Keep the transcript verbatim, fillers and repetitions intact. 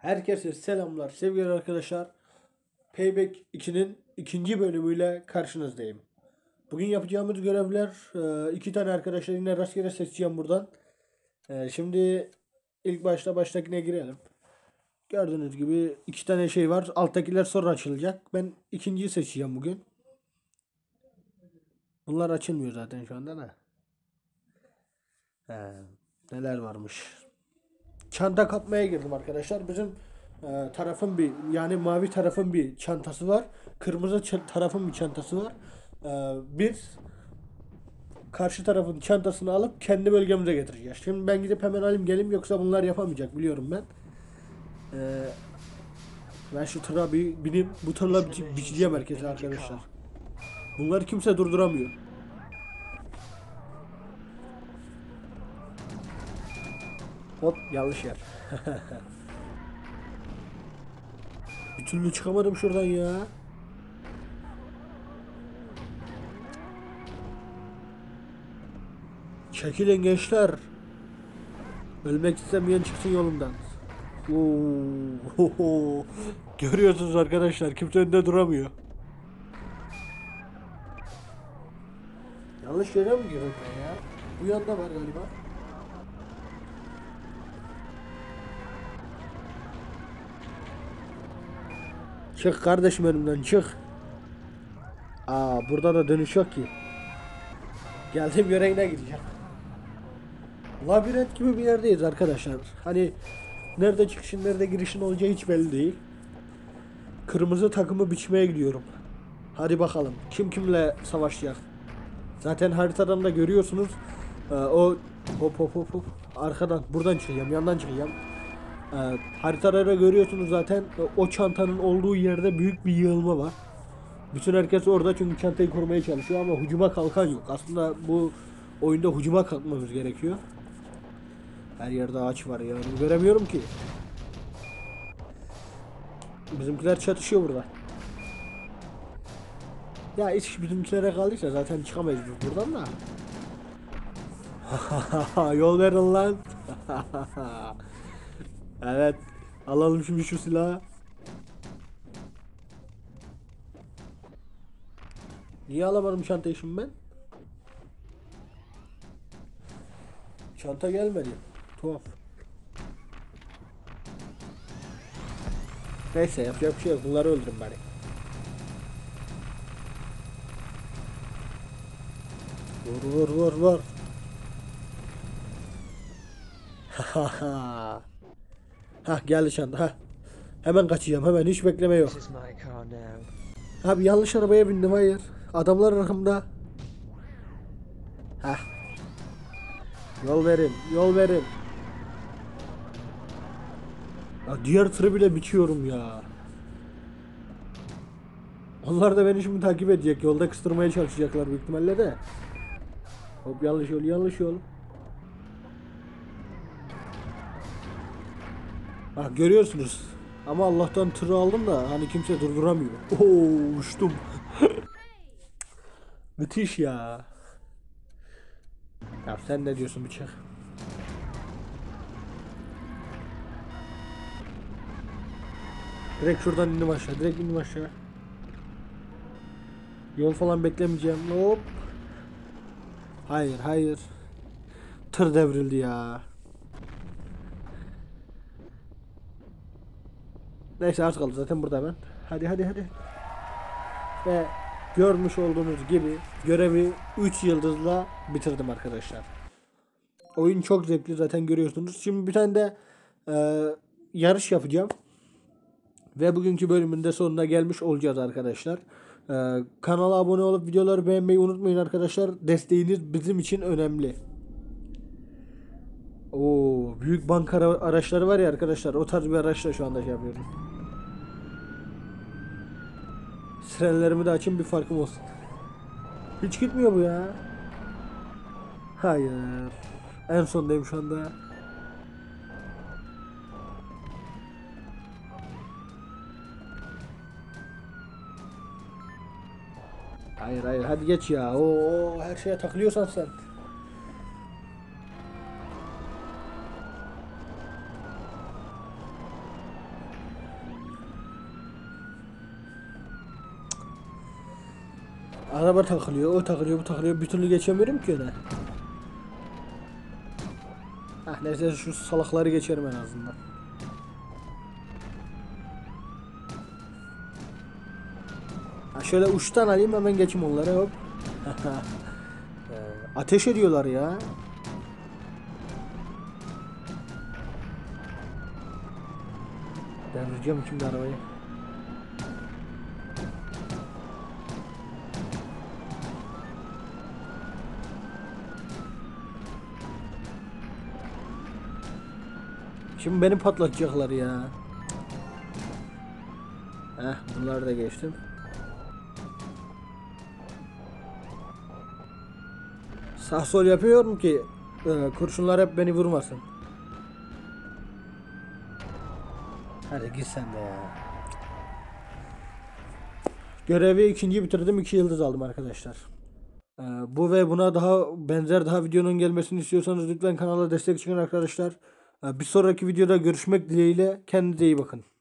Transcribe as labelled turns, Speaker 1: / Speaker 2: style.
Speaker 1: Herkese selamlar sevgili arkadaşlar. Payback iki'nin ikinci bölümüyle karşınızdayım. Bugün yapacağımız görevler e, iki tane arkadaşlar yine rastgele seçeceğim buradan. E, Şimdi ilk başta baştakine girelim. Gördüğünüz gibi iki tane şey var. Alttakiler sonra açılacak. Ben ikinciyi seçeceğim bugün. Bunlar açılmıyor zaten şu anda da. He, neler varmış. Çanta kapmaya girdim arkadaşlar. Bizim e, tarafın bir yani mavi tarafın bir çantası var. Kırmızı ç- tarafın bir çantası var. E, biz karşı tarafın çantasını alıp kendi bölgemize getireceğiz. Şimdi ben gidip hemen alayım geleyim yoksa bunlar yapamayacak biliyorum ben. E, Ben şu tıra bir binip bu tırla biçi- biçeceğim herkese arkadaşlar. Bunları kimse durduramıyor. Hop yanlış yer. Bir türlü çıkamadım şuradan ya. Çekilin gençler. Ölmek istemeyen çıksın yolumdan. Oo. Görüyorsunuz arkadaşlar kimse önünde duramıyor. Yanlış yere mi girdim ben ya? Bu yanda var galiba. Çık kardeşim önümden çık. Aa burada da dönüş yok ki. Geldiğim yere yine gideceğim. Labirent gibi bir yerdeyiz arkadaşlar. Hani nerede çıkışın nerede girişin olacağı hiç belli değil. Kırmızı takımı biçmeye gidiyorum. Hadi bakalım kim kimle savaşacak. Zaten haritadan da görüyorsunuz. Ee, o hop hop hop hop arkadan buradan çıkacağım yandan çıkacağım. Ee, Haritaları görüyorsunuz zaten. O çantanın olduğu yerde büyük bir yığılma var. Bütün herkes orada çünkü çantayı korumaya çalışıyor ama hücuma kalkan yok. Aslında bu oyunda hücuma kalkmamız gerekiyor. Her yerde ağaç var ya. Göremiyorum ki. Bizimkiler çatışıyor burada. Ya iş bizimkilere kaldıysa zaten çıkamayız biz buradan da. Yol verin lan. Evet. Alalım şimdi şu silahı. Niye alamadım çantayı şimdi ben? Çanta gelmedi. Tuhaf. Neyse yapacak bir şey yok. Bunları öldürün bari. Vur vur vur vur. Hah geldi çanta. Hah. Hemen kaçacağım. Hemen hiç bekleme yok. Abi yanlış arabaya bindim hayır. Adamlar arkamda. Hah. Yol verin. Yol verin. Ya diğer tırı bile biçiyorum ya. Onlar da beni şimdi takip edecek. Yolda kıstırmaya çalışacaklar büyük ihtimalle de. Hop yanlış yol yanlış yol. Bak görüyorsunuz. Ama Allah'tan tırı aldım da hani kimse durduramıyor. Oo uçtum. Müthiş ya. Ya sen ne diyorsun bıçak? Direkt şuradan indim aşağı. Direkt indim aşağı. Yol falan beklemeyeceğim. Hop. Hayır hayır. Tır devrildi ya. Neyse az kaldı zaten burada ben. Hadi hadi hadi. Ve görmüş olduğunuz gibi görevi üç yıldızla bitirdim arkadaşlar. Oyun çok zevkli zaten görüyorsunuz. Şimdi bir tane de e, yarış yapacağım. Ve bugünkü bölümün de sonuna gelmiş olacağız arkadaşlar. E, kanala abone olup videoları beğenmeyi unutmayın arkadaşlar. Desteğiniz bizim için önemli. Oo, büyük banka araçları var ya arkadaşlar. O tarz bir araçla şu anda şey yapıyorum. Sirenlerimi de açayım bir farkım olsun. Hiç gitmiyor bu ya. Hayır. En sondayım şu anda. Hayır hayır hadi geç ya. Oo her şeye takılıyorsan sen. Araba takılıyor, o takılıyor, bu takılıyor. Bir türlü geçemiyorum ki öne. Heh, neyse şu salakları geçerim en azından. Ha, şöyle uçtan alayım hemen geçeyim onları hop. Ee, Ateş ediyorlar ya. Devireceğim şimdi arabayı. Şimdi beni patlatacaklar ya. Heh, bunları da geçtim. Sağ sol yapıyorum ki e, kurşunlar hep beni vurmasın. Hadi git sen de ya. Görevi ikinci bitirdim, iki yıldız aldım arkadaşlar. E, bu ve buna daha benzer daha videonun gelmesini istiyorsanız lütfen kanala destek çıkın arkadaşlar. E, bir sonraki videoda görüşmek dileğiyle, kendinize iyi bakın.